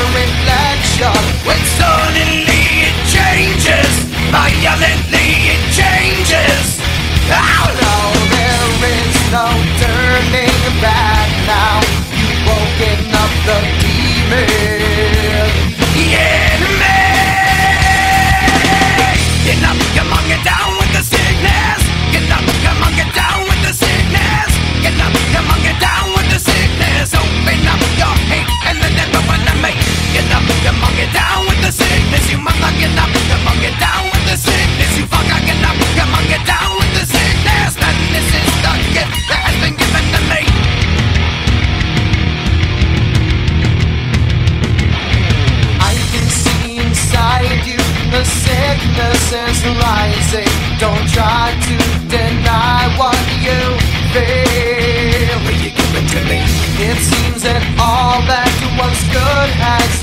reflection. When suddenly it changes, violently it changes. Oh no, there is no turning back now. You've woken up the demon. Yeah, man. Get up, come on, get down with the sickness. Get up, come on, get down with the sickness. Get up, come on, get down with the sickness. Open up your hate and the devil wanna make. Get up, come on, get down with the sickness. You mother, get up, come on, get down with the sickness. You fucker, get up, come on, get down with the sickness. And this is the gift that has been given to me. I can see inside you, the sickness is rising. Don't try to deny what you feel. Will you give it to me? It seems that all that was good has